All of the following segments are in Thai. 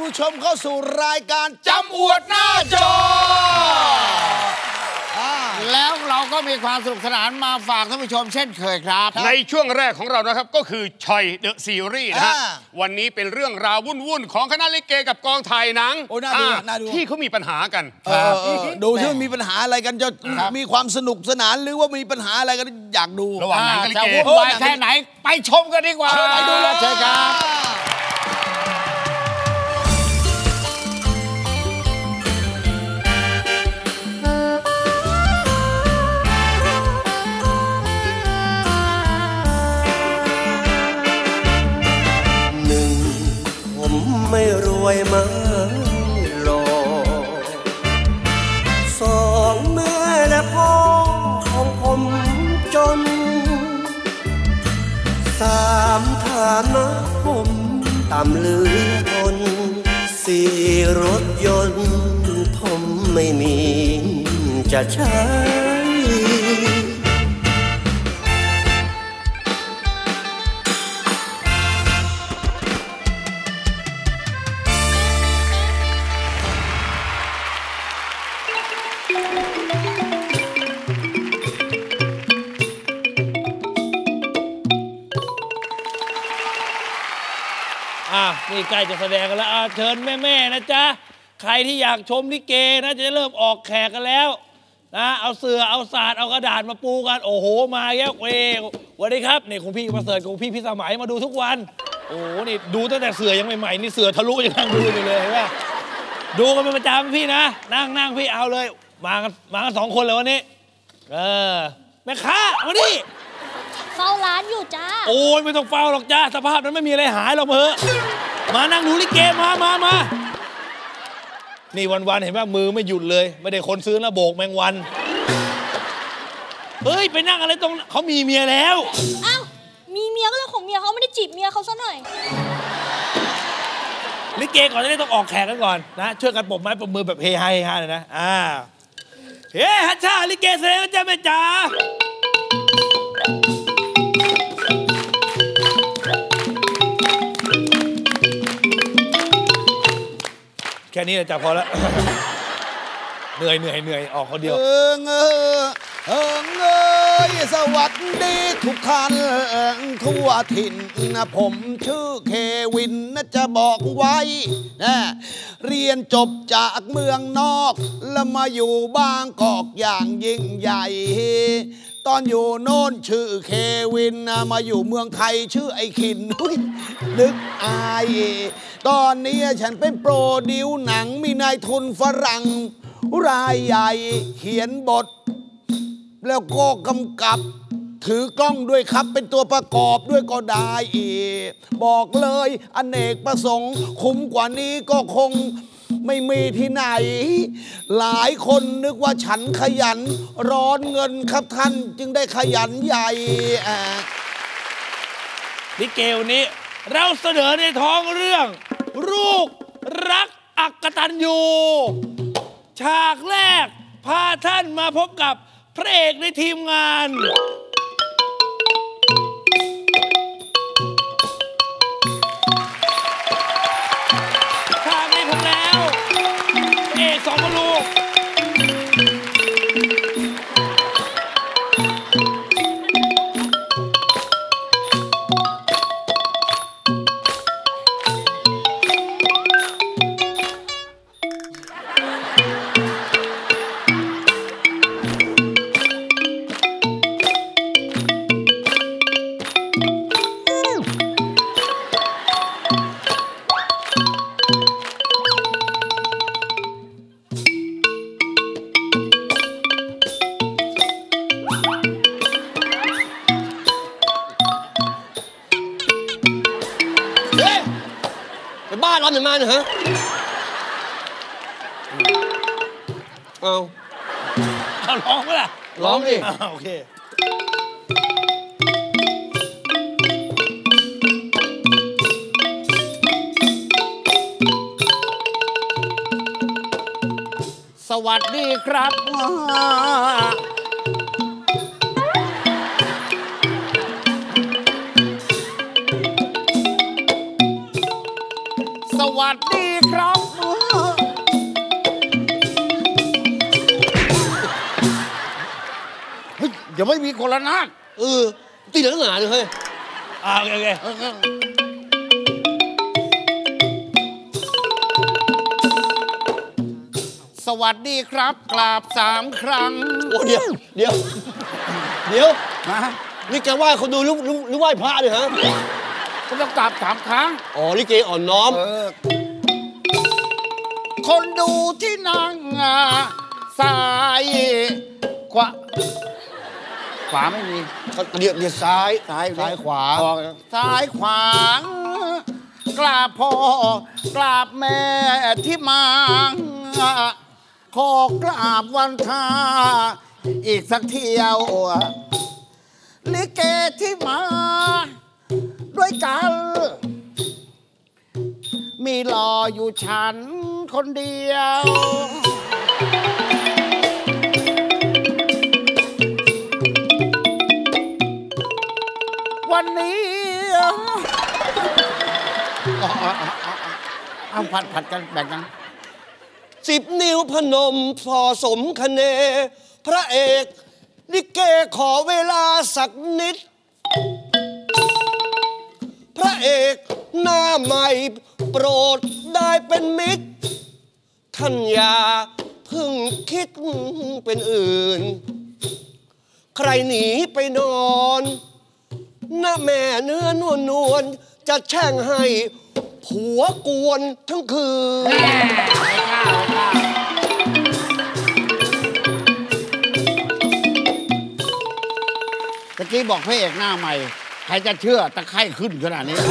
ผู้ชมเข้าสู่รายการจำอวดหน้าจอแล้วเราก็มีความสนุกสนานมาฝากท่านผู้ชมเช่นเคยครับในช่วงแรกของเรานะครับก็คือชอยเดอะซีรีส์นะฮะวันนี้เป็นเรื่องราววุ่นๆของคณะลิเกกับกองถ่ายหนังที่เขามีปัญหากันดูที่มันมีปัญหาอะไรกันจะมีความสนุกสนานหรือว่ามีปัญหาอะไรกันอยากดูระหว่างหนังกับลิเกวุ่นวายแค่ไหนไปชมกันดีกว่าไปดูเลยเชิญครับไม่รวยมาหลอกสองแม่และพ่อของผมจนสามฐานะผมต่ำเหลือทนสี่รถยนต์ผมไม่มีจะใช้นี่ใกล้จะแสดงกันแล้วเชิญแม่ๆนะจ๊ะใครที่อยากชมลิเกนะจะเริ่มออกแขกกันแล้วนะเอาเสื่อเอาศาสตร์เอากระดาษมาปูกันโอ้โหมาแล้วสวัสดีครับนี่คุณพี่ประเสริฐคุณพี่พิสมัยมาดูทุกวันโอ้โหนี่ดูตั้งแต่เสื่อยังใหม่ๆนี่เสื่อทะลุยังนั่งดูอยู่เลยเห็นไหมดูกันเป็นประจำพี่นะนั่งพี่เอาเลยมากัน2 คนเลยวันนี้แม่ค้ามาดิเฝ้าร้านอยู่จ้าโอ้ยไม่ต้องเฝ้าหรอกจ้าสภาพนั้นไม่มีอะไรหายหรอกมานั่งดูลิเกมานี่วันๆเห็นป่ะมือไม่หยุดเลยไม่ได้คนซื้อนะโบกแมงวันเฮ้ยไปนั่งอะไรตรงเขามีเมียแล้วอ้าวมีเมียก็เรื่องของเมียเขาไม่ได้จีบเมียเขาซะหน่อยลิเกก่อนจะได้ต้องออกแขกกันก่อนนะช่วยกันปรบไม้ปรบมือแบบเฮฮาเลยนะเฮ้ฮัชชาลิเกแสดงแล้วจ้าแม่จ๋าแค่นี้จะพอแล้ว เหนื่อยออกคนเดียวสวัสดีทุกท่านทั่วถิ่นนะผมชื่อเควินนะจะบอกไว้นะเรียนจบจากเมืองนอกแล้วมาอยู่บางกอกอย่างยิ่งใหญ่ตอนอยู่โน่นชื่อเควินนะมาอยู่เมืองไทยชื่อไอ้ขินนึกอายตอนนี้ฉันเป็นโปรดิวหนังมีนายทุนฝรั่งรายใหญ่เขียนบทแล้วก็กำกับถือกล้องด้วยครับเป็นตัวประกอบด้วยก็ได้บอกเลยอเนกประสงค์คุ้มกว่านี้ก็คงไม่มีที่ไหนหลายคนนึกว่าฉันขยันร้อนเงินครับท่านจึงได้ขยันใหญ่ลิเกวันนี้เราเสนอในท้องเรื่องลูกรักอักตันยูฉากแรกพาท่านมาพบกับพระเอกในทีมงานฉากนี้ผมแล้วเอก2 พ่อลูกบ้านร้อนเหมือนมันเหรอเอาร้องไหมล่ะร้องดิโอเคสวัสดีครับสววัสดีครับเฮ้ยเดี๋ยวไม่มีคนละนาดตีหนังหนาเลยเฮ้ยโอเคสวัสดีครับกราบ3 ครั้งโอ้เดี๋ยวนี่แกไหว้คนดูหรือไหว้พระเนี่ยฮะก็ต้องกราบ3 ครั้งอ๋อลิเกอ่อนน้อมคนดูที่นั่งซ้ายขวาไม่มีเดี๋ยวซ้ายขวาซ้ายขวากราบพ่อกราบแม่ที่มาขอกราบวันทาอีกสักเที่ยวลิเกที่มาด้วยกันมีรออยู่ฉันคนเดียววันนี้เอาผัดกันแบ่งกัน 10 นิ้วพนมพอสมคะเนพระเอกลิเกขอเวลาสักนิดพระเอกหน้าใหม่โปรดได้เป็นมิตรท่านอย่าเพิ่งคิดเป็นอื่นใครหนีไปนอนหน้าแม่เนื้อนวลจะแช่งให้ผัวกวนทั้งคืนตะกี้บอกพระเอกหน้าใหม่ใครจะเชื่อตะไคร่ขึ้นขนาดนี้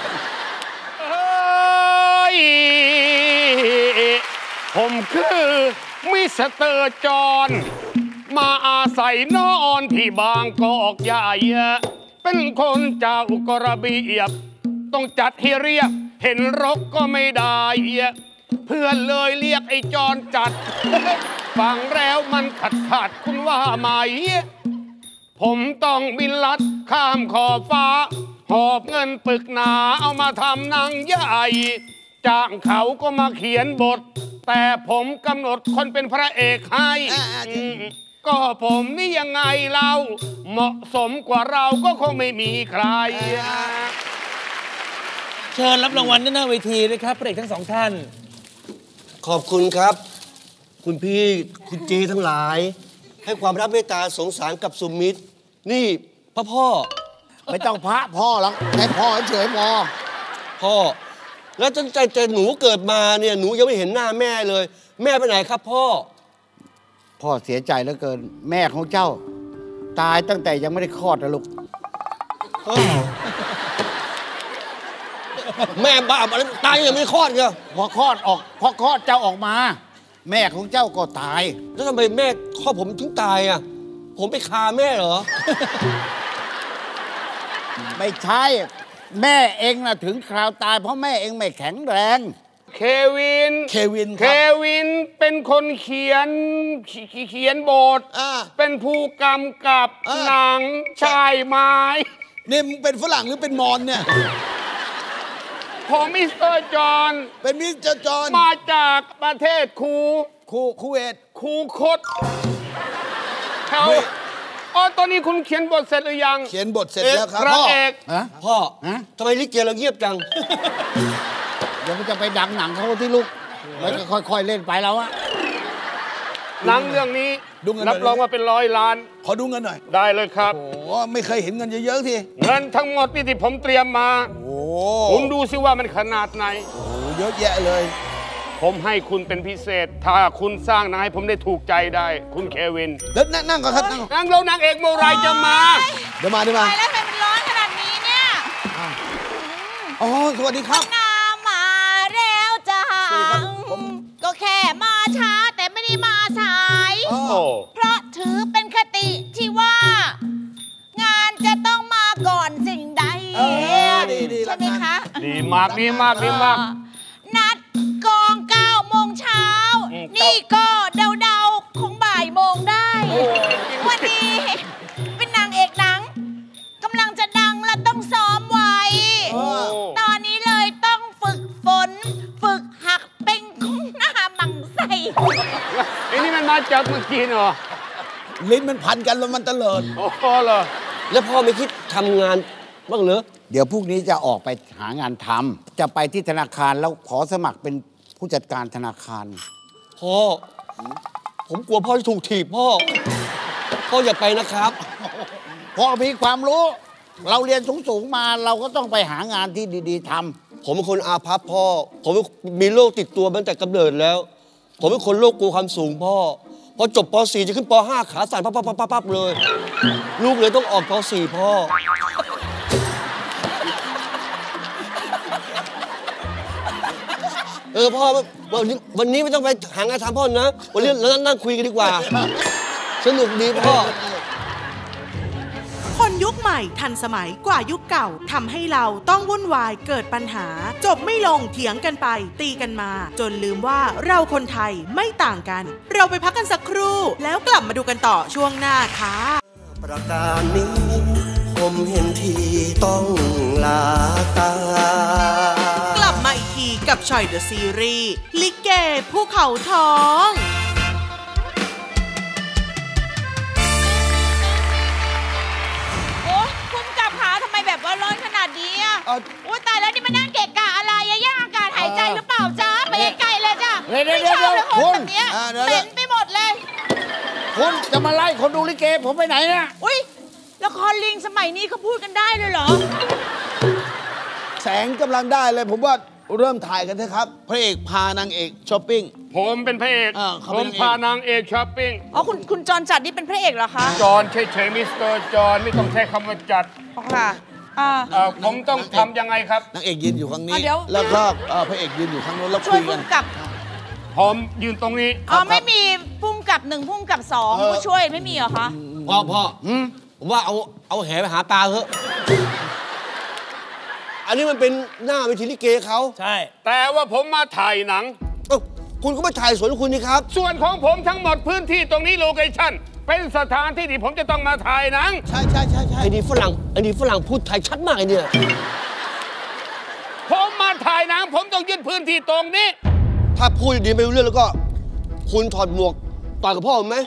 ผมคือมิสเตอร์จอนมาอาศัยนอนที่บางกอกใหญ่เป็นคนเจ้ากระเบียบต้องจัดให้เรียบเห็นรกก็ไม่ได้เพื่อนเลยเรียกไอ้จอนจัดฟังแล้วมันขัดคุณว่าไหมผมต้องบินลัดข้ามขอบฟ้าหอบเงินปึกหนาเอามาทำหนังใหญ่จ้างเขาก็มาเขียนบทแต่ผมกำหนดคนเป็นพระเอกให้ก็ผมนี่ยังไงเราเหมาะสมกว่าเราก็คงไม่มีใครเชิญรับรางวัลด้านหน้าเวทีด้วยครับพระเอกทั้ง2 ท่านขอบคุณครับคุณพี่คุณเจทั้งหลายให้ความรักเมตตาสงสารกับสุมิตรนี่พ่อไม่ต้องพระพ่อหรอกให้พ่อเฉยพ่อแล้วจนใจหนูเกิดมาเนี่ยหนูยังไม่เห็นหน้าแม่เลยแม่ไปไหนครับพ่อเสียใจเหลือเกินแม่ของเจ้าตายตั้งแต่ยังไม่ได้คลอดนะลูกแม่บ้าอะไรตายยังไม่ได้คลอดเหรอพอคลอดเจ้าออกมาแม่ของเจ้าก็ตายแล้วทำไมแม่คลอดผมถึงตายอ่ะผมไปคาแม่เหรอไม่ใช่แม่เองน่ะถึงคราวตายเพราะแม่เองไม่แข็งแรงเควินเป็นคนเขียนบทเป็นผู้กำกับหนังชายไม้นี่มึงเป็นฝรั่งหรือเป็นมอญเนี่ยผมมิสเตอร์จอนเป็นมิสเตอร์จอนมาจากประเทศคูเวตคูคตเขาตอนนี้คุณเขียนบทเสร็จหรือยังเขียนบทเสร็จแล้วครับพ่อทำไมลิเกเราเงียบจังเดี๋ยวมันจะไปดังหนังเขาที่ลูกแล้วก็ค่อยๆเล่นไปแล้วอะหนังเรื่องนี้รับรองว่าเป็น100 ล้านขอดูเงินหน่อยได้เลยครับโอ้ไม่เคยเห็นเงินเยอะๆทีเงินทั้งหมดนี่ที่ผมเตรียมมาคุณดูสิว่ามันขนาดไหนโอ้เยอะแยะเลยผมให้คุณเป็นพิเศษถ้าคุณสร้างหนังให้ผมได้ถูกใจได้คุณเควินแล้วนั่งก่อนครับนั่งแล้วนางเอกเมื่อไรจะมาเดี๋ยวมาไปแล้วทำไมมันร้อนขนาดนี้เนี่ยอ๋อสวัสดีครับมาแล้วจ้าก็แค่มาช้าแต่ไม่ได้มาสายเพราะถือเป็นคติที่ว่างานจะต้องมาก่อนสิ่งใดใช่ไหมคะดีมากนัดกอง9 โมงเช้านี่ก็เดาของบ่ายโมงได้วันนี้เป็นนางเอกหนังกำลังจะดังและต้องซ้อมไว้ตอนนี้เลยต้องฝึกฝนฝึไอ้นี่มันมาจากเมืองจีนเหรอลิ้นมันพันกันแล้วมันเตลิดโอ้โหเหรอแล้วพ่อไม่คิดทำงานบ้างเหรอเดี๋ยวพรุ่งนี้จะออกไปหางานทำจะไปที่ธนาคารแล้วขอสมัครเป็นผู้จัดการธนาคารพ่อ ผมกลัวพ่อจะถูกถีบพ่อ พ่ออย่าไปนะครับพ่อมีความรู้ เราเรียนสูงๆมาเราก็ต้องไปหางานที่ดีๆทำผมเป็นคนอาภัพพ่อ ผมมีโรคติดตัวมาตั้งแต่กำเนิดแล้ว ผมเป็นคนโรคกลัวความสูงพ่อ พอจบป .4 จะขึ้นป .5 ขาสั่นปั๊บเลย ลูกเลยต้องออกป .4 พ่อ พ่อวันนี้ไม่ต้องไปหางานทำพ่อนะ วันนี้เรานั่งคุยกันดีกว่า สนุกดีพ่อคนยุคใหม่ทันสมัยกว่ายุคเก่าทำให้เราต้องวุ่นวายเกิดปัญหา จบไม่ลงเถียงกันไปตีกันมา จนลืมว่าเราคนไทยไม่ต่างกัน เราไปพักกันสักครู่แล้วกลับมาดูกันต่อช่วงหน้าค่ะประการนี้ผมเห็นทีต้องลาตากลับมาอีกทีกับชอยเดอะซีรีส์ลิเกภูเขาทองแบบว่าร้อนขนาดนี้อ่ะโอ้ตายแล้วนี่มานั่งเกะกะอะไรอะแย่งอากาศหายใจหรือเปล่าจ๊ะไปไกลเลยจ้ะไม่ชอบเลยคนแบบนี้เป็นไปหมดเลยคุณจะมาไล่คนดูลิเกผมไปไหนเนี่ยอุ้ยละครลิงสมัยนี้เขาพูดกันได้เลยเหรอแสงกำลังได้เลยผมว่าเริ่มถ่ายกันเถอะครับพระเอกพานางเอกช้อปปิ้งผมเป็นพระเอกผมพานางเอกช้อปปิ้งอ๋อคุณจอนจัดนี่เป็นพระเอกเหรอคะจอนเฉยๆมิสเตอร์จอนไม่ต้องใช้คำว่าจัดค่ะผมต้องทำยังไงครับนางเอกยืนอยู่ข้างนี้แล้วก็พระเอกยืนอยู่ข้างโน้นแล้วช่วยพุ่มกับผมยืนตรงนี้ไม่มีพุ่มกับ1พุ่มกับ2ผู้ช่วยไม่มีเหรอคะพ่อผมว่าเอาแหไปหาปลาเถอะอันนี้มันเป็นหน้าเวทีลิเกเขาใช่แต่ว่าผมมาถ่ายหนังคุณก็มาถ่ายสวนคุณนี่ครับส่วนของผมทั้งหมดพื้นที่ตรงนี้โลเคชั่นเป็นสถานที่ที่ผมจะต้องมาถ่ายหนังใช่ไอ้นี่ฝรั่งพูดไทยชัดมากไอ้เนี่ยผมมาถ่ายหนังผมต้องยึดพื้นที่ตรงนี้ถ้าพูดดีไม่รู้เรื่องแล้วก็คุณถอดหมวกต่อยกับพ่อไหม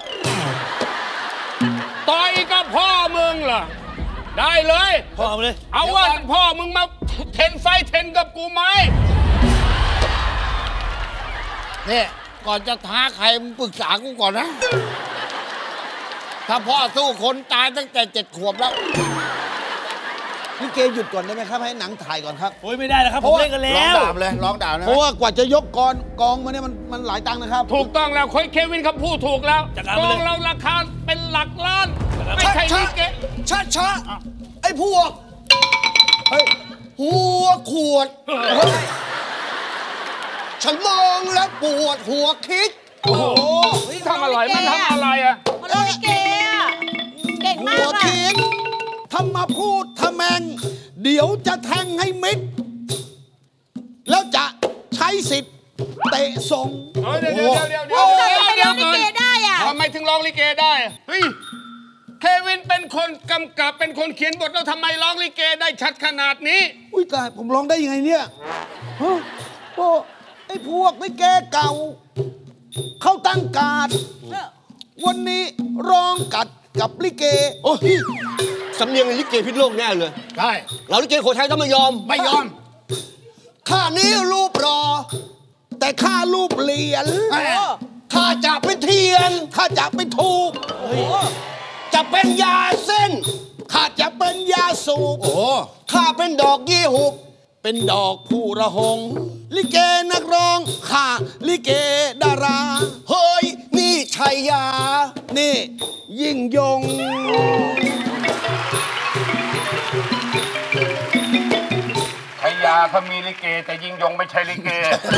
ต่อยกับพ่อมึงเหรอได้เลยพ่อเลยเอาว่าพ่อมึงมาเทนไฟเทนกับกูไหมเนี่ยก่อนจะท้าใครมึงปรึกษากูก่อนนะถ้าพ่อสู้คนตายตั้งแต่7 ขวบแล้วลิเกหยุดก่อนได้ไหมครับให้หนังถ่ายก่อนครับโอ้ยไม่ได้นะครับผมเล่นกันแล้วร้องด่าเลยเพราะว่ากว่าจะยกกองมาเนี่ยมันหลายตังค์นะครับถูกต้องแล้วเควินเขาพูดถูกแล้วกองเราราคาเป็นหลักล้านไม่ใช่ลิเกช้าไอ้พวกหัวขวดฉันมองแล้วปวดหัวคิดโอ้โหทำอะไรมันทำอะไรอะมันร้องลิเกอะเก่งมากอะทำมาพูดทำแมงเดี๋ยวจะแทงให้มิดแล้วจะใช้สิทธิ์เตะทรงเดี๋ยวลิเกได้อะทำไมถึงร้องลิเกได้เฮ้ยเควินเป็นคนกำกับเป็นคนเขียนบทแล้วทำไมร้องลิเกได้ชัดขนาดนี้อุ้ยตายผมร้องได้ยังไงเนี่ยไอ้พวกลิเกเก่าเขาตั้งการวันนี้ร้องกัดกับลิเกโอ้ยสำเนียงลิเกพิษโลกแน่เลยใช่เราลิเกโขทัยต้องไม่ยอมข้านี้รูปรอแต่ข้ารูปเหรียญข้าจะเป็นเทียนข้าจะเป็นทูบจะเป็นยาเส้นข้าจะเป็นยาสูบข้าเป็นดอกยี่หุบเป็นดอกผู้ระหงลิเกนักร้องข้าลิเกดาราเฮ้ยนี่ชัยยานี่ยิ่งยงชัยยาเขามีลิเกแต่ยิ่งยงไม่ใช่ลิเก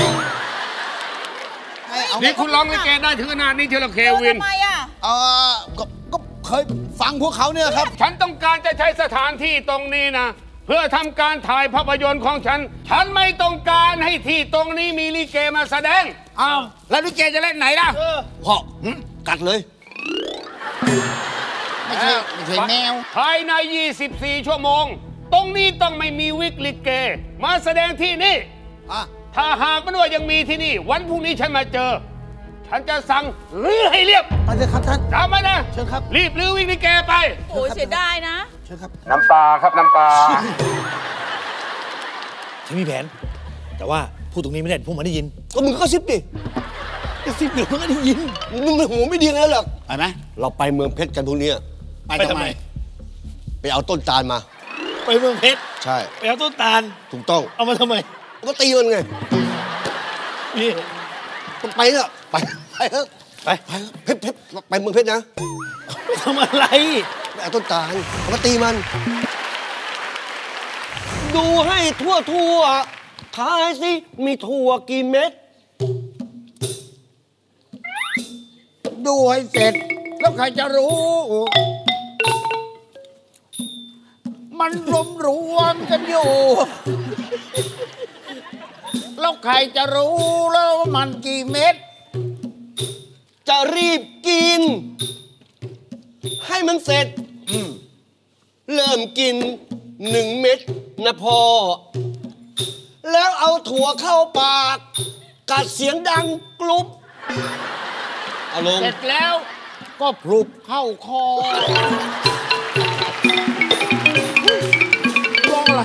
นี่คุณร้องลิเกได้ถึงขนาดนี้เชียวเควินทำไมอะก็เคยฟังพวกเขาเนี่ยครับฉันต้องการจะใช้สถานที่ตรงนี้นะเพื่อทำการถ่ายภาพยนตร์ของฉันไม่ต้องการให้ที่ตรงนี้มีลิเกมาแสดงอ้าวแล้วลิเกจะเล่นไหนล่ะพ่อกัดเลยไม่ใช่แมวภายใน24 ชั่วโมงตรงนี้ต้องไม่มีวิกลิเกมาแสดงที่นี่ถ้าหากมันว่ายังมีที่นี่วันพรุ่งนี้ฉันมาเจอฉันจะสั่งรื้อให้เรียบไปเลยครับท่านจำไว้นะเชิญครับรีบรื้อวิ่งลิเกไปโอ้ยเสียดายนะเชิญครับน้ำตาครับน้ำตาฉันมีแผน แต่ว่าพูดตรงนี้ไม่ได้พวกมันได้ยินก็มึงก็ซิบดิกระซิบเดี๋ยวมันก็ได้ยินมึงหัวไม่ดีงั้นหรอกไปไหมเราไปเมืองเพชรกันพรุ่งนี้ไปทำไมไปเอาต้นตาลมาไปเมืองเพชรใช่ไปเอาต้นตาลถูกต้องเอามาทำไมก็ตีมันไงนี่ต้องไปเถอะไปเถอะไปเพชรไปเมืองเพชรนะไปทำอะไรไปเอาต้นตาลเอามาตีมัน ดูให้ทั่วทายสิมีถั่วกี่เม็ดดูให้เสร็จ แล้วใครจะรู้ มันรวมกันอยู่ แล้วใครจะรู้แล้วว่ามันกี่เม็ดจะรีบกิน ให้มันเสร็จเริ่มกิน1 เม็ดนะพ่อ แล้วเอาถั่วเข้าปาก กัดเสียงดังกรุบเอาลงเสร็จแล้วก็พลุบเข้าคอร้องอะไร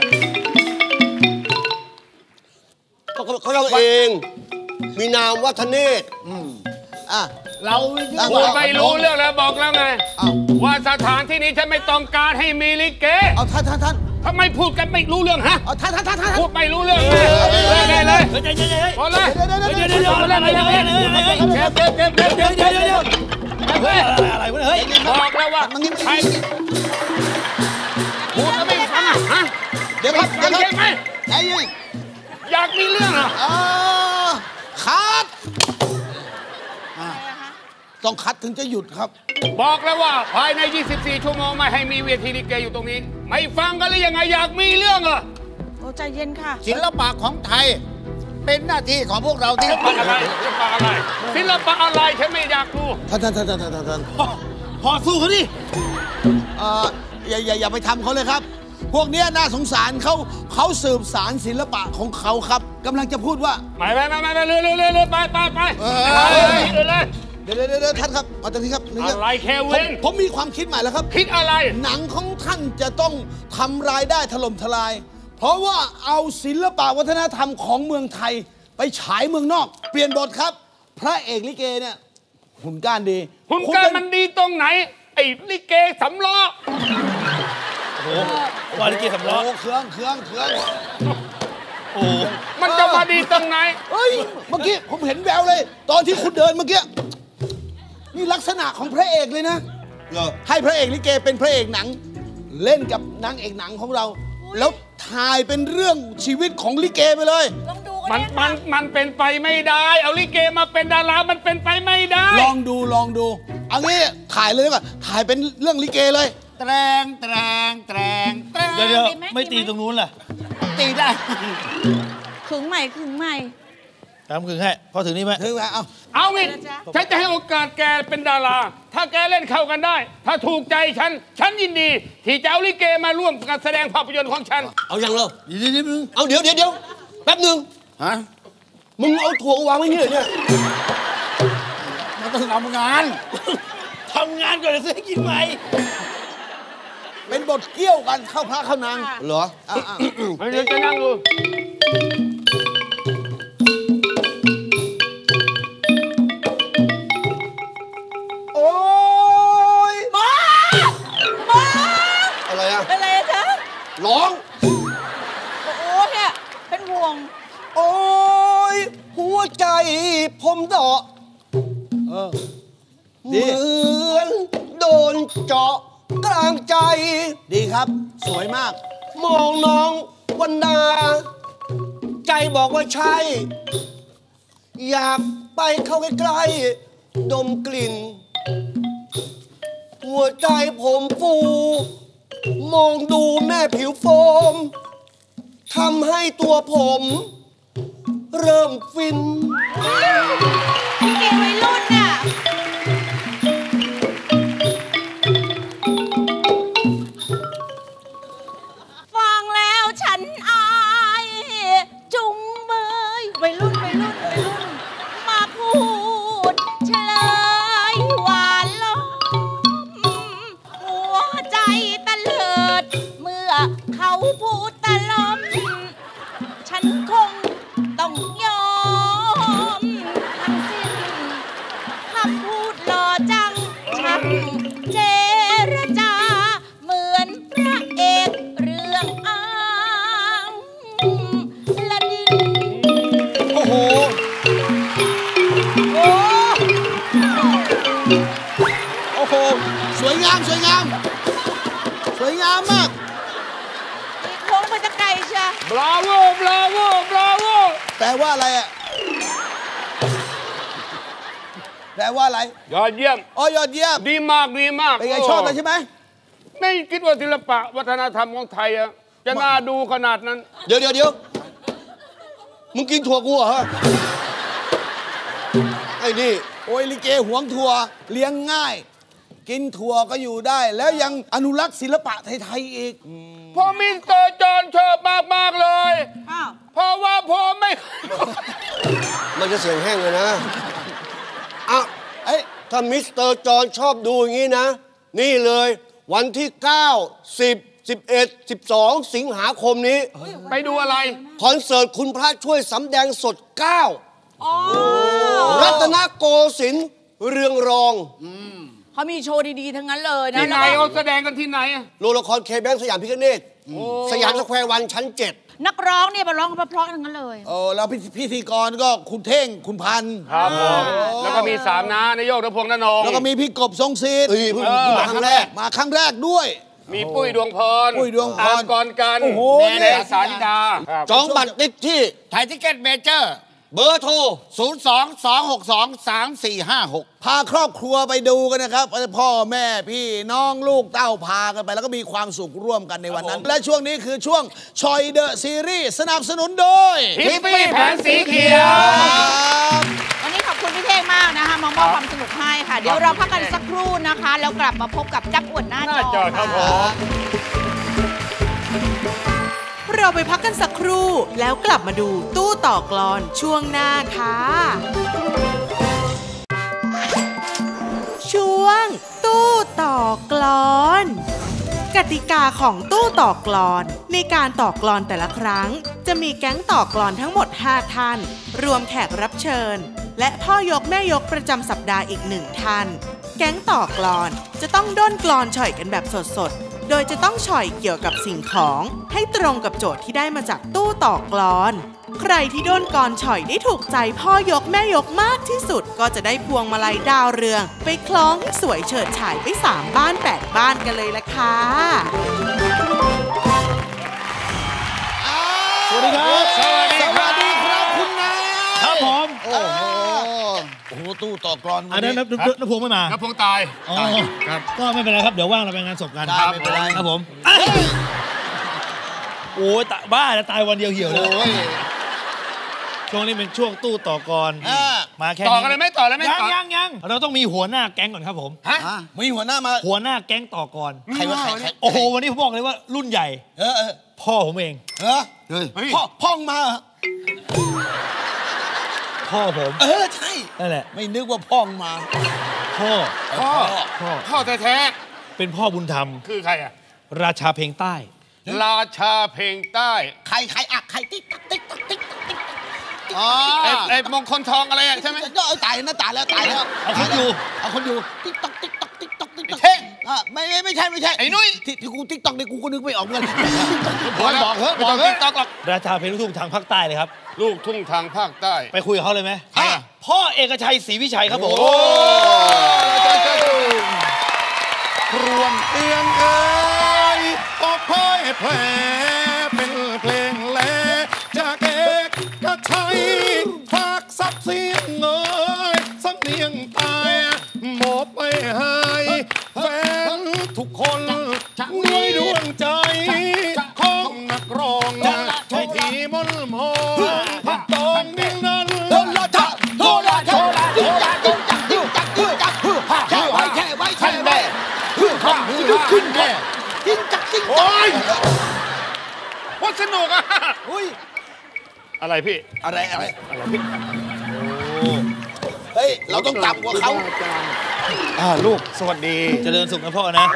เขาเราเอง มีนามว่าธเนศอ่ะเรายิ่งพูดไม่รู้เรื่องแล้วบอกแล้วไง ว่าสถานที่นี้ฉันไม่ต้องการให้มีลิเกเอาท่านทำไมพูดกันไม่รู้เรื่องฮะเอาท่านพูดไม่รู้เรื่องเลยได้เลยเฮ้ยใจเย็นๆพอเลยเดี๋ยวอะไรเอะไรวะเฮ้ยบอกแล้วว่าใครพูดแล้วไม่ฟังอ่ะฮะเดี๋ยวครับฟังใช่ไหมใจเย็นอยากมีเรื่องเหรอคัดต้องคัดถึงจะหยุดครับบอกแล้วว่าภายใน 24 ชั่วโมงไม่ให้มีเวทีลิเกอยู่ตรงนี้ ไม่ฟังกันหรือยังไงอยากมีเรื่องเหรอโอ้ใจเย็นค่ะศิลปะของไทย เป็นหน้าที่ของพวกเราที่ศิลปะอะไรศิลปะอะไรศิลปะอะไรฉันไม่อยากรู้ท่านพอสู้เขาดิอย่าไปทำเขาเลยครับ พวกเนี้ยน่าสงสารเขาสืบสารศิลปะของเขาครับกำลังจะพูดว่าไม่เรือไปเลยเดี๋ยวท่านครับมาตรงนี้ครับนี่คอะไรเควินผมมีความคิดใหม่แล้วครับคิดอะไรหนังของท่านจะต้องทำรายได้ถล่มทลาย เพราะว่าเอาศิลปะวัฒนธรรมของเมืองไทยไปฉายเมืองนอก เปลี่ยนบทครับ พระเอกลิเกเนี่ยหุ่นก้านดีหุ่นก้านมันดีตรงไหน ไอ้ลิเกสำล้อโอ้ว่าลิเกสำล้อโอ้เครื่องโอ้มันจะมาดีตรงไหนเฮ้ยเมื่อกี้ผมเห็นแววเลย ตอนที่คุณเดินเมื่อกี้นี่ลักษณะของพระเอกเลยนะเหรอให้พระเอกลิเกเป็นพระเอกหนัง เล่นกับนางเอกหนังของเรา แล้วถ่ายเป็นเรื่องชีวิตของลิเกไปเลยลองดูกันมันเป็นไปไม่ได้ เอาลิเกมาเป็นดารามันเป็นไปไม่ได้ลองดูเอางี้ถ่ายเลยดีกว่าถ่ายเป็นเรื่องลิเกเลยเดี๋ยวไม่ตีตรงนู้นล่ะตีได้ขึงใหม่ตามคืนให้พอถึงนี่ไหมถึงแล้วเอาเอางี้ฉันจะให้โอกาสแกเป็นดารา ถ้าแกเล่นเข้ากันได้ ถ้าถูกใจฉันยินดี ที่จะเอาลิเกมาร่วมการแสดงภาพยนตร์ของฉันเอาอย่างเราเดี๋ยวเอาเดี๋ยวแป๊บหนึงฮะมึงเอาถั่ววางไว้นี่เหรอเนี่ยมันต้องทำงานทำงานก่อนจะซื้อกินใหม่เป็นบทเกี่ยวกันเข้าพระเข้านางเหรอเดี๋ยวจะนั่งดูโอ้ยหมออะไรอะเป็นไรอะจ๊ะร้องโอ้โหเนี่ยเป็นห่วงโอ้ยหัวใจผมเดาะ เหดีมือนโดนเจาะกลางใจดีครับ สวยมากมองน้องวันนา ใจบอกว่าใช่ อยากไปเข้าใกล้ๆดมกลิ่น หัวใจผมฟู มองดูแม่ผิวโฟมทำให้ตัวผม เริ่มฟินเกวัยรุ่นน่ะฟังแล้วฉันอายจุงเบยวัยรุ่นมาพูเจรจาเหมือนพระเอกเรื่องอ้างละดินโอ้โห โอ้โห สวยงาม สวยงาม สวยงามมากมีโค้งมาจะไกลใช่บราโวบราโวบราโวแปลว่าอะไรอ่ะ แปลว่าอะไรยอดเยี่ยมอ๋อยอดเยี่ยมดีมากดีมากเป็นไงชอบเลยใช่ไหมไม่คิดว่าศิลปะวัฒนธรรมของไทยอะจะน่าดูขนาดนั้นเดี๋ยวมึงกินถั่วกูเหรอไอ้นี่โอ้ยลิเกหวงถั่วเลี้ยงง่าย กินถั่วก็อยู่ได้ แล้วยังอนุรักษ์ศิลปะไทยๆอีกพอมิสเตอร์จอห์นชอบมากเลยอ้าวเพราะว่าพ่อไม่มันจะเสียงแห้งเลยนะอ่ะเอ้ยถ้ามิสเตอร์จอห์นชอบดูอย่างนี้นะ นี่เลยวันที่ 9 10 11 12 สิงหาคมนี้ไปดูอะไรคอนเสิร์ตคุณพระช่วยสำแดงสดอ๋อ 9 รัตนโกสินทร์เรืองรองเขามีโชว์ดีๆ ทั้งนั้นเลยนะที่ไหนเขาแสดงกันที่ไหนอะโรงละครเคแบงสยามพิคเนตสยามสแควร์วันชั้น 7 นักร้องเนี่ยมาร้องเพราะๆทั้งนั้นเลยโอ้แล้วพิธีกรก็คุณเท่งคุณพันธุ์ครับผมแล้วก็มี3น้านายกนพงษ์นนงแล้วก็มีพี่กบทรงศิษย์เพิ่งมาครั้งแรกมาครั้งแรกด้วยมีปุ้ยดวงพรปุ้ยดวงพรอามกรกันโอ้โหแนสาธิดาจองบัตรติดที่ไทยทิเก็ตเมเจอร์เบอร์โทร 02-262-3456 พาครอบครัวไปดูกันนะครับพ่อแม่พี่น้องลูกเต้าพากันไป แล้วก็มีความสุขร่วมกันในวันนั้น และช่วงนี้คือช่วงชอยเดอะซีรีส์สนับสนุนโดยทิปปี้แผนสีเขียววันนี้ขอบคุณพี่เท่งมากนะคะมามอบความสนุกให้ค่ะ เดี๋ยวเราพักกันสักครู่นะคะ แล้วกลับมาพบกับจักรอ้วนหน้าหน้าจจออครับผค่ะมเราไปพักกันสักครู่แล้วกลับมาดูตู้ต่อกลอนช่วงหน้าค่ะ ช่วงตู้ต่อกลอน กติกาของตู้ต่อกลอนในการต่อกลอนแต่ละครั้ง จะมีแก๊งต่อกลอนทั้งหมด5ท่านรวมแขกรับเชิญ และพ่อยกแม่ยกประจำสัปดาห์อีก1ท่านแก๊งต่อกลอนจะต้องด้นกลอนฉ่อยกันแบบสดๆโดยจะต้องฉ่อยเกี่ยวกับสิ่งของให้ตรงกับโจทย์ที่ได้มาจากตู้ต่อกลอน ใครที่ด้นกลอนฉ่อยได้ถูกใจพ่อยกแม่ยกมากที่สุดก็จะได้พวงมาลัยดาวเรืองไปคล้องให้สวยเฉิดฉายไป3บ้าน8บ้านกันเลยละค่ะสวัสดีครับสวัสดีครับคุณนายครับผมโอ้โหตู้ต่อกลอนอันนั้นน้ำพวงไม่มากระพงตายอ๋อก็ไม่เป็นไรครับ เดี๋ยวว่างเราไปงานศพกันได้ไม่เป็นไรครับผมโอ้ยบ้าแล้วตายวันเดียวเหี่ยวแล้วช่วงนี้เป็นช่วงตู้ต่อกรมาแค่นี้ต่อกันเลยไหมต่อเลยไหมยังเราต้องมีหัวหน้าแก๊งก่อนครับผมฮะมีหัวหน้ามาหัวหน้าแก๊งต่อกรใครวะใครโอ้โหวันนี้ผมบอกเลยว่ารุ่นใหญ่ พ่อผมเองพ่องมาเหรอพ่อผมใช่นั่นแหละไม่นึกว่าพ่องมาพ่อพ่อแท้เป็นพ่อบุญธรรมๆคือใครอะราชาเพลงใต้ราชาเพลงใต้ใครอ่ะใครติ๊กตักติ๊กตักติ๊กตักติ๊กตักอ๋อไอ้มงคลทองอะไรอะใช่ไหมตายนะตายแล้ว เอาคนอยู่ติ๊กตักติ๊กตักติ๊กตักติ๊กตักเท่งไม่ใช่ไอ้นุ้ยที่กูติ๊กตักเนี่ยกูก็นึกไม่ออกเหมือนกันบอกเถอะบอกติ๊กต๊อกหรอกราชาเพลงลูกทุ่งทางภาคใต้เลยครับลูกทุ่งทางภาคใต้ไปคุยกับเขาเลยไหมใครอะพ่อเอกชัยศรีวิชัยครับผมรวมเตือนเอ่ยออกพ่อยแผลเป็นเพลงแลจากเอกกระชัยฝากซับเสียงเอ่ยสำเนียงตายมอบไปให้แฟนทุกคนด้วยดวงใจของนักร้องให้ทีมนมองตอนนี้นั้นขึ้นแน่จิ้งจักจิ้งจักโอ้ยโคตรสนุกอะอะไรพี่อะไรพี่เฮ้ยเราต้องต่ำกว่าเขาลูกสวัสดีเจริญสุขนะพ่อนะ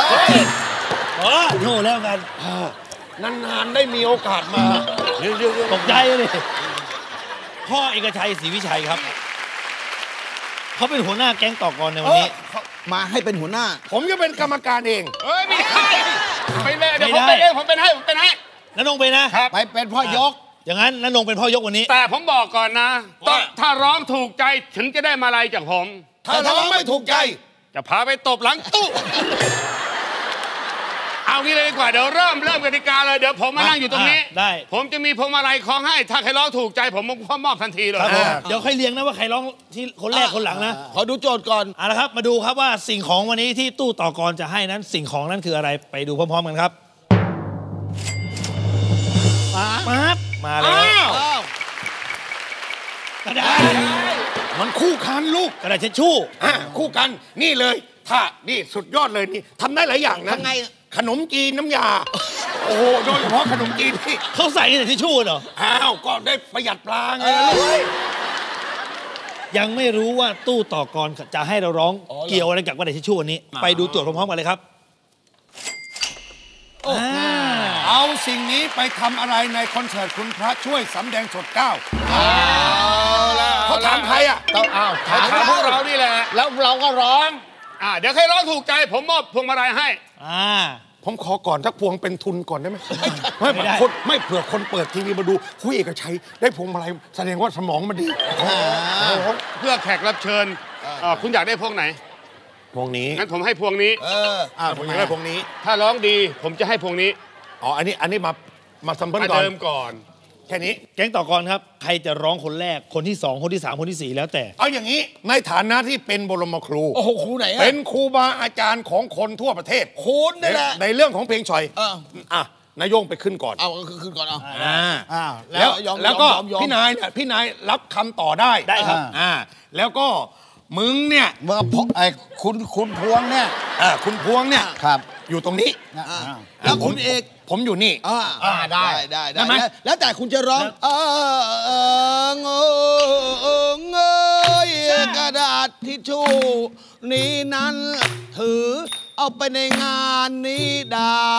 โน่แล้วกันนานๆได้มีโอกาสมาตกใจเลยพ่อเอกชัยศรีวิชัยครับเขาเป็นหัวหน้าแก๊งต่อกรในวันนี้มาให้เป็นหัวหน้าผมจะเป็นกรรมการเองเอ้ยไม่ได้ไปเลยเดี๋ยวผมเป็นเองผมเป็นให้ณนงไปนะครับไปเป็นพ่อยกอย่างนั้นณนงเป็นพ่อยกวันนี้แต่ผมบอกก่อนนะต้องถ้าร้องถูกใจถึงจะได้มาลัยจากผมถ้าร้องไม่ถูกใจจะพาไปตบหลังตู้ เอางี้เลยดีกว่าเดี๋ยวเริ่มกติกาเลยเดี๋ยวผมมานั่งอยู่ตรงนี้ได้ผมจะมีพวงมาลัยคล้องให้ถ้าใครร้องถูกใจผมมอบทันทีเลยครับผมเดี๋ยวค่อยเรียงนะว่าใครร้องที่คนแรกคนหลังนะขอดูโจทย์ก่อนเอาละครับมาดูครับว่าสิ่งของวันนี้ที่ตู้ต่อกรจะให้นั้นสิ่งของนั้นคืออะไรไปดูพร้อมๆกันครับมาเลยกระดาษมันคู่กันลูกกระดาษเช็ดชู่คู่กันนี่เลยถ้านี่สุดยอดเลยนี่ทำได้หลายอย่างนะทำไงขนมจีนน้ำยา โอ้โหโดยเฉพาะขนมจีนที่เขาใส่กระดาษเช็ดชู่เหรออ้าวก็ได้ประหยัดปลาไงลูกยังไม่รู้ว่าตู้ต่อกรจะให้เราร้องเกี่ยวอะไรกับกระดาษเช็ดชู่วันนี้ไปดูโจทย์พร้อมๆกันเลยครับเอาสิ่งนี้ไปทำอะไรในคอนเสิร์ตคุณพระช่วยสำแดงสด9เขาถามใครอ่ะเขาถามพวกเรานี่แหละแล้วเราก็ร้องเดี๋ยวใครร้องถูกใจผมมอบพวงมาลัยให้ผมขอก่อนสักพวงเป็นทุนก่อนได้ไหมไม่คนไม่เผื่อคนเปิดทีวีมาดูคุยเอกชัยได้พวงมาลัยแสดงว่าสมองมันดีเพื่อแขกรับเชิญคุณอยากได้พวงไหนพวงนี้งั้นผมให้พวงนี้ผมอยากได้พวงนี้ถ้าร้องดีผมจะให้พวงนี้อ๋ออันนี้มาซัมเปิลมาก่อนเดิมก่อนแค่นี้แก๊งต่อกรครับใครจะร้องคนแรกคนที่2คนที่3คนที่4แล้วแต่เอาอย่างนี้ในฐานะที่เป็นบรมครูโอ้โหครูไหนอะเป็นครูบาอาจารย์ของคนทั่วประเทศคุณนี่แหละในเรื่องของเพลงชอยเออนายโยงไปขึ้นก่อนเอาขึ้นก่อนเอาแล้วยอมแล้วก็ยอมพี่นายเนี่ยพี่นายรับคำต่อได้ได้ครับแล้วก็มึงเนี่ยเมื่อไอ้คุณพวงเนี่ยคุณพวงเนี่ยครับอยู่ตรงนี้แล้วคุณเอกผมอยู่นี่ได้ได้ไหมแล้วแต่คุณจะร้องกระดาษทิชชู่นี้นั้นถือเอาไปในงานนี้ได้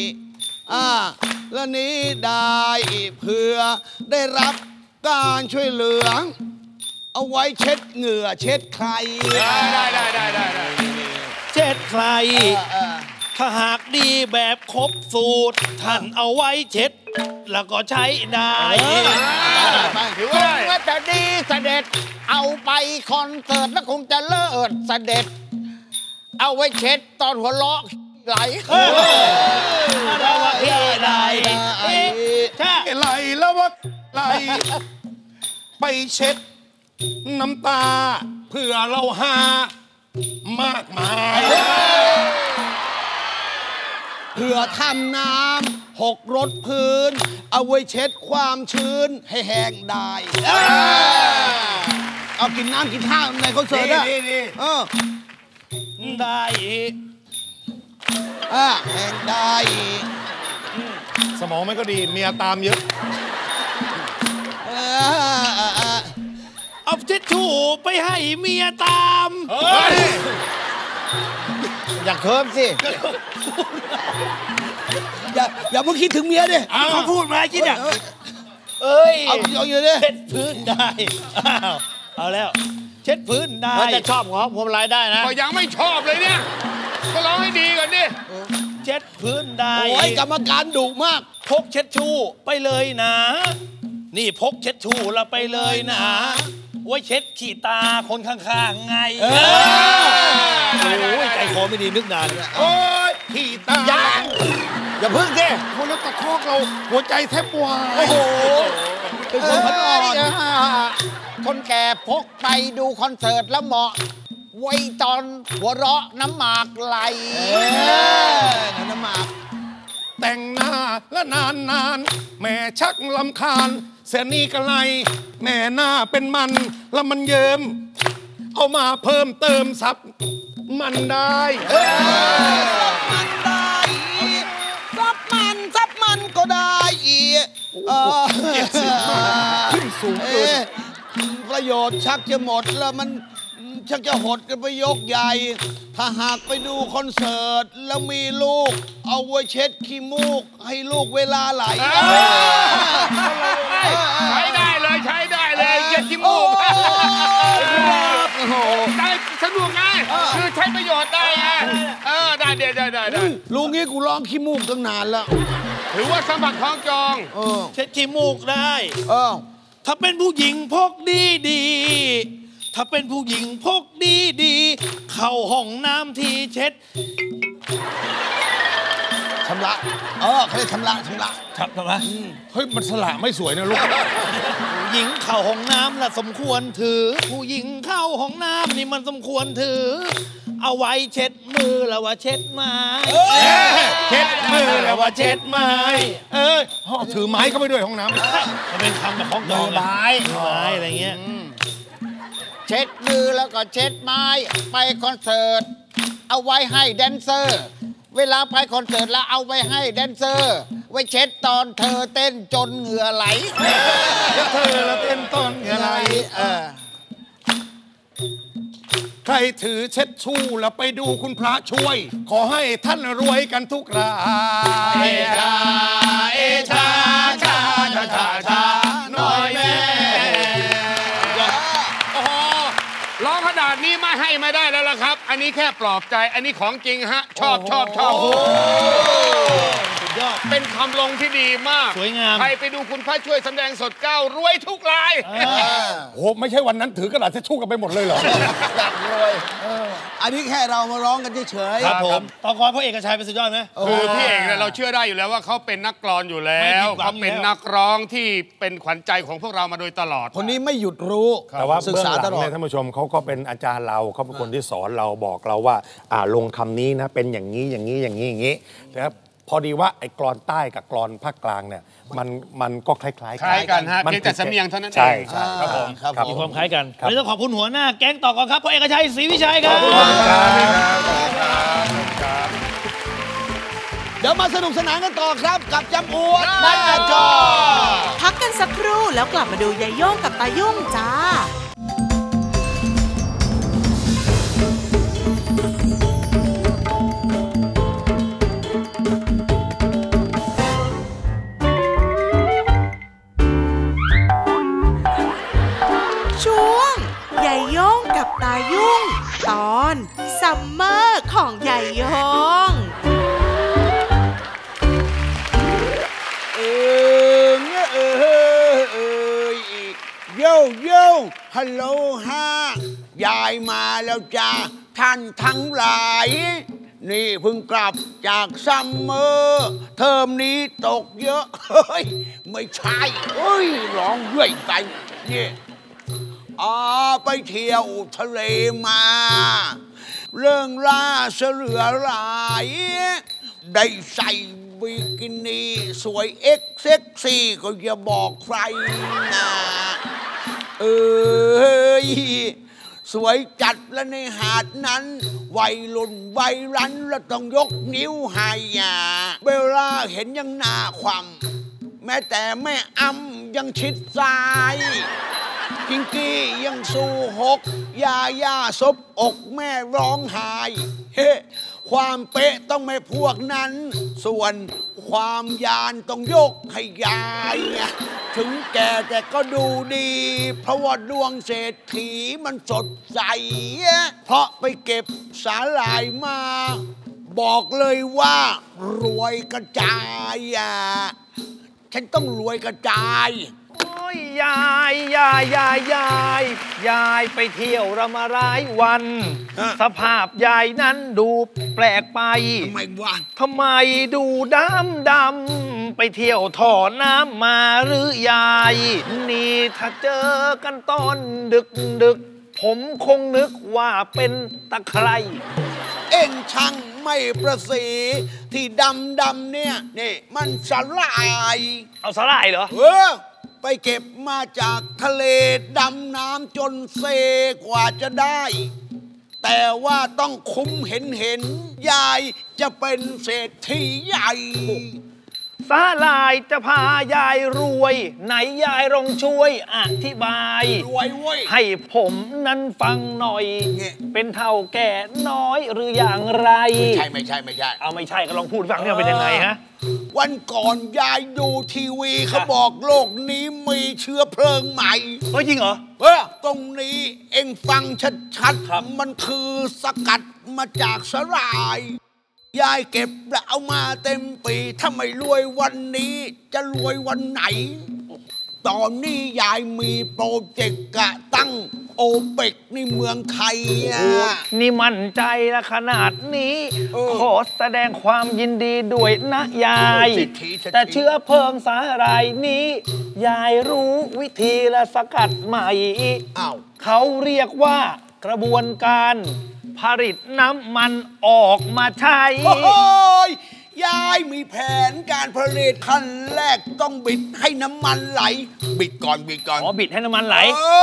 และนี้ได้เพื่อได้รับการช่วยเหลือเอาไว้เช็ดเหงื่อเช็ดใครได้เช็ดใครถ้าหากดีแบบครบสูตรท่านเอาไว้เช็ด แล้วก็ใช้ได้ถือว่าได้ว่าจะดีเสด็จเอาไปคอนเสิร์ตแล้วคงจะเลิศเสด็จ เอาไว้เช็ดตอนหัวเราะไหลเราว่าพี่ได้ใช่ไหลแล้วว่าไหลไปเช็ดน้ำตาเพื่อเราหามากมายเพื่อทำน้ำหกรถพื้น เอาไว้เช็ดความชื้นให้แห้งได้ เอากินน้ำกินท่าในคอนเสิร์ตอะดีได้แห้งได้สมองไม่ก็ดีเมียตามเยอะเอาเช็ดชู่ไปให้เมียตามอย่าเคิร์มสิอย่าเพิ่งคิดถึงเมียดิเขาพูดมาคิดอ่ะเอาอยู่ดิเช็ดพื้นได้เอาแล้ว เช็ดพื้นได้จะชอบของผมรายได้นะก็ยังไม่ชอบเลยเนี่ยก็ร้องให้ดีก่อนดิเช็ดพื้นได้โอ้ยกรรมการดุมากพกเช็ดชู่ไปเลยนะ นี่พกเช็ดชู่แล้วไปเลยนะ ไว้เช็ดขี้ตาคนข้างๆไงโอ้ยใจคอไม่ดีนึกนานโอ้ยขี่ตาอย่าพึ่งสิคนแล้วตะคอกเราหัวใจแทบวายโอ้โห เป็นคนพันอ่อนคนแก่พกไปดูคอนเสิร์ตแล้วเหมาะ ไว้ตอนหัวเราะน้ำหมากไหลน้ำหมากแต่งหน้าและนานแม่ชักลำคาญเสียนี่กะไรแม่หน้าเป็นมันแล้วมันเยิ้มเอามาเพิ่มเติมซับมันได้มันได้ซับมันก็ได้อีกขึ้นสูงเกินประโยชน์ชักจะหมดแล้วมันชักจะหดกันไปยกใหญ่ ถ้าหากไปดูคอนเสิร์ตแล้วมีลูก เอาไว้เช็ดขี้มูกให้ลูกเวลาไหลใช้ได้เลยเจ็ดขี้มูกได้สนุกไงคือใช้ประโยชน์ได้ไงได้ได้ลุงงี้กูร้องขี้มูกตั้งนานแล้วถือว่าสัมผัสของจองเช็ดขี้มูกได้ ถ้าเป็นผู้หญิงพกดีถ้าเป็นผู้หญิงพกดีเข้าห้องน้ำทีเช็ดชำระเขาเรียกชำระครับทำไมเฮ้ยมันสละไม่สวยนะลูกผู้หญิงเข้าห้องน้ำละสมควรถือผู้หญิงเข้าห้องน้ำนี่มันสมควรถือเอาไว้เช็ดมือแล้วว่าเช็ดไม้เช็ดมือแล้วว่าเช็ดไม้ถือไม้เข้าไปด้วยห้องน้ำมันเป็นคำแบบของจองไม้อะไรเงี้ยเช็ดมือแล้วก็เช็ดไม้ไปคอนเสิร์ตเอาไว้ให้แดนเซอร์เวลาไปคอนเสิร์ตแล้วเอาไว้ให้แดนเซอร์ไว้เช็ดตอนเธอเต้นจนเหงื่อไหลเธอแล้วเต้นตอนเหงื่อไหลใครถือเช็ดชู่แล้วไปดูคุณพระช่วยขอให้ท่านรวยกันทุกรายชาน้อยแม่ร้องขนาดนี้ไม่ให้ไม่ได้แล้วล่ะครับอันนี้แค่ปลอบใจอันนี้ของจริงฮะชอบสุดยอดเป็นคำลงที่ดีมากสวยงามใครไปดูคุณพระช่วยแสดงสดเก้ารวยทุกรายโอ้ไม่ใช่วันนั้นถือกระดาษทิชชู่กันไปหมดเลยเหรออยากรวยอันนี้แค่เรามาร้องกันเฉยๆครับผมตอนก่อนพระเอกชัยเป็นสุดยอดไหมคือพี่เอกเนี่ยเราเชื่อได้อยู่แล้วว่าเขาเป็นนักกลอนอยู่แล้วเขาเป็นนักร้องที่เป็นขวัญใจของพวกเรามาโดยตลอดคนนี้ไม่หยุดรู้แต่ว่าศึกษาตลอดท่านผู้ชมเขาก็เป็นอาจารย์เราเขาเป็นคนที่สอนเราบอกเราว่าลงคำนี้นะเป็นอย่างนี้นะครับพอดีว่าไอ้กลอนใต้กับกลอนภาคกลางเนี่ยมันก็คล้ายกันฮะเพียงแต่สำเนียงเท่านั้นเองใช่ครับผมมีความคล้ายกันวันนี้ต้องขอบคุณหัวหน้าแก๊งต่อก่อนครับพระเอกชัยศรีวิชัยครับเดี๋ยวมาสนุกสนานกันต่อครับกับจำอวดหน้าจอพักกันสักครู่แล้วกลับมาดูยายโย่งกับตายุ่งจ้ายายโย่งกับตายุ่งตอนซัมเมอร์ของยายโย่งโย่ฮัลโหลฮะยายมาแล้วจ้าท่านทั้งหลายนี่เพิ่งกลับจากซัมเมอร์เทอมนี้ตกเยอะเฮ้ยไม่ใช่ร้องเรื่อยไปเนี่ยไปเที่ยวทะเลมาเรื่องล่าเสือหลายได้ใส่บิกินี่สวยเซ็กซี่ก็อย่าบอกใครนะสวยจัดและในหาดนั้นวัยรุ่นวัยรั้นแล้วต้องยกนิ้วให้เวลาเห็นยังหน้าความแม้แต่แม่อ้ำยังชิดซ้ายพิงกี้ยังสู้หกยาซบอกแม่ร้องไห้ความเป๊ะต้องไม่พวกนั้นส่วนความยานต้องยกให้ยายถึงแก่แต่ก็ดูดีเพราะว่าดวงเศรษฐีมันสดใสเพราะไปเก็บสาหร่ายมาบอกเลยว่ารวยกระจายฉันต้องรวยกระจายยายไปเที่ยวเรามาหลายวันสภาพยายนั้นดูแปลกไปทำไมดูดำไปเที่ยวถอน้ำมาหรือยายนี่ถ้าเจอกันตอนดึกผมคงนึกว่าเป็นตะไคร่เอ็งช่างไม่ประสีที่ดำเนี่ยนี่มันสลายเอาสลายเหรอไปเก็บมาจากทะเลดำน้ำจนเซกว่าจะได้แต่ว่าต้องคุ้มเห็นยายจะเป็นเศรษฐีใหญ่สาลายจะพายายรวยไหนยายลองช่วยอธิบายให้ผมนั้นฟังหน่อยเป็นเท่าแก่น้อยหรืออย่างไรไม่ใช่เอาไม่ใช่ก็ลองพูดฟังเนี่ยเป็นยังไงฮะวันก่อนยายดูทีวีเขาบอกโลกนี้มีเชื้อเพลิงใหม่จริงเหรอตรงนี้เอ็งฟังชัดๆมันคือสกัดมาจากสาหร่ายยายเก็บแล้วเอามาเต็มปีถ้าไม่รวยวันนี้จะรวยวันไหนตอนนี้ยายมีโปรเจกต์กะตั้งโอเปกในเมืองไทยนี่มั่นใจละขนาดนี้ขอแสดงความยินดีด้วยนะยายแต่เชื้อเพลิงสาหร่ายนี้ยายรู้วิธีและสกัดใหม่เขาเรียกว่ากระบวนการผลิตน้ำมันออกมาใช้ยายมีแผนการผลิตขั้นแรกต้องบิดให้น้ำมันไหลบิดก่อนบิดให้น้ำมันไหล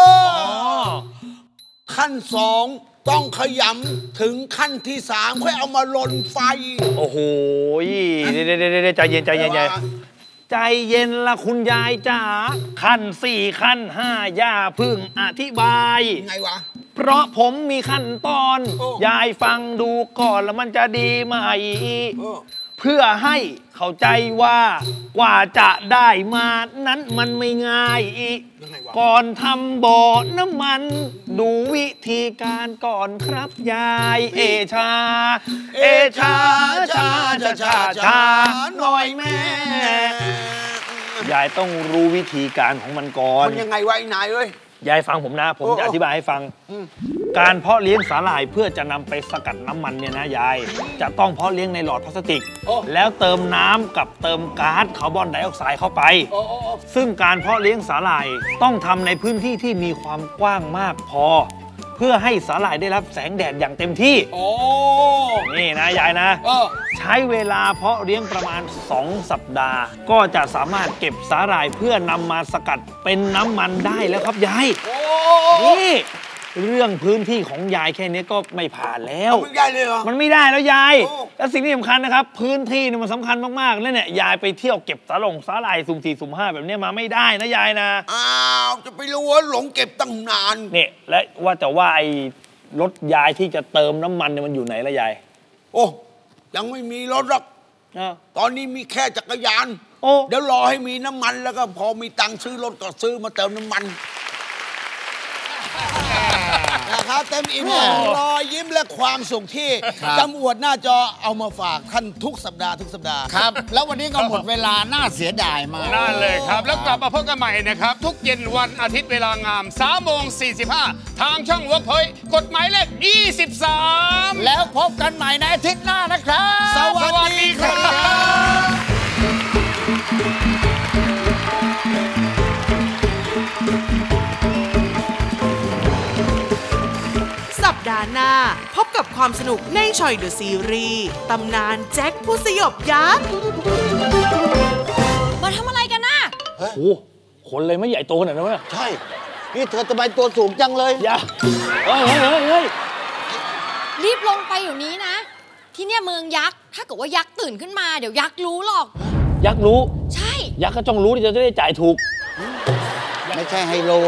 ขั้น2ต้องขยำถึงขั้นที่3ค่อยเอามาลนไฟโอ้โหใจเย็นใจเย็นละคุณยายจ๋าขั้น4ขั้น5ย่าพึ่งอธิบายไงวะเพราะผมมีขั้นตอนยายฟังดูก่อนแล้วมันจะดีไหมเพื่อให้เข้าใจว่ากว่าจะได้มานั้นมันไม่ง่ายก่อนทำบ่อน้ำมันดูวิธีการก่อนครับยายเอชาหน่อยแม่ยายต้องรู้วิธีการของมันก่อนมันยังไงวะไอ้นายเอ้ยยายฟังผมนะผมจะอธิบายให้ฟังการเพาะเลี้ยงสาหร่ายเพื่อจะนำไปสกัดน้ำมันเนี่ยนะยายจะต้องเพาะเลี้ยงในหลอดพลาสติกแล้วเติมน้ำกับเติมก๊าซคาร์บอนไดออกไซด์เข้าไปซึ่งการเพาะเลี้ยงสาหร่ายต้องทำในพื้นที่ที่มีความกว้างมากพอเพื่อให้สาหร่ายได้รับแสงแดดอย่างเต็มที่นี่นะยายนะใช้เวลาเพาะเลี้ยงประมาณ2 สัปดาห์ก็จะสามารถเก็บสาหร่ายเพื่อนำมาสกัดเป็นน้ำมันได้แล้วครับยายนี่เรื่องพื้นที่ของยายแค่นี้ก็ไม่ผ่านแล้วไม่ได้เลยเหรอมันไม่ได้แล้วยายและสิ่งที่สำคัญนะครับพื้นที่นี่มันสำคัญมากๆแล้วเนี่ยยายไปเที่ยวเก็บสาหร่ายสุ่ม 4 สุ่ม 5แบบนี้มาไม่ได้นะยายนะจะไปรู้ว่าหลงเก็บตั้งนานเนี่ยและว่าแต่ว่าไอ้รถยายที่จะเติมน้ำมันเนี่ยมันอยู่ไหนละยายยังไม่มีรถหรอกตอนนี้มีแค่จักรยานเดี๋ยวรอให้มีน้ำมันแล้วก็พอมีตังค์ซื้อรถก็ซื้อมาเติมน้ำมันนะครับเต็มอิ่มรอยยิ้มและความสุขที่จำอวดหน้าจอเอามาฝากท่านทุกสัปดาห์ครับแล้ววันนี้ก็หมดเวลาน่าเสียดายมากน่าเลยครับแล้วกลับมาพบกันใหม่นะครับทุกเย็นวันอาทิตย์เวลางาม 3:45 ทางช่อง Workpoint กฎหมายเลข23 แล้วพบกันใหม่ในอาทิตย์หน้านะครับสวัสดีครับสัปดาห์หน้าพบกับความสนุกในชอยเดอะซีรีส์ตำนานแจ็คผู้สยบยักษ์มาทำอะไรกันน่ะโอ้โหคนเลยไม่ใหญ่โตขนาดนั้นวะใช่นี่เธอทำไมตัวสูงจังเลยอย่าเฮ้ยรีบลงไปอยู่นี้นะที่เนี่ยเมืองยักษ์ถ้าเกิดว่ายักษ์ตื่นขึ้นมาเดี๋ยวยักษ์รู้หรอกยักษ์รู้ใช่ยักษ์ก็ต้องรู้ที่จะได้จ่ายถูกไม่ใช่ไฮโล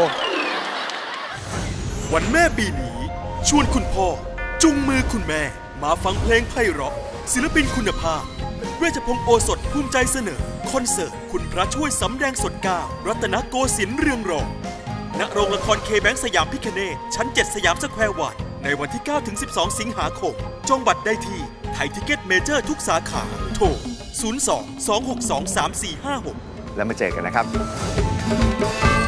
วันแม่ปีนี้ชวนคุณพ่อจุงมือคุณแม่มาฟังเพลงไพเราะศิลปินคุณภาพเวชพงษ์โอสถภูมิใจเสนอคอนเสิร์ตคุณพระช่วยสำแดงสด9รัตนโกสินทร์เรืองรองณโรงละครเคแบงค์สยามพิคเนตชั้น7สยามสแควร์วันในวันที่ 9-12 สิงหาคมจองบัตรได้ที่ไทยทิเก็ตเมเจอร์ทุกสาขาโทร 02-262-3456 แล้วมาเจอกันนะครับ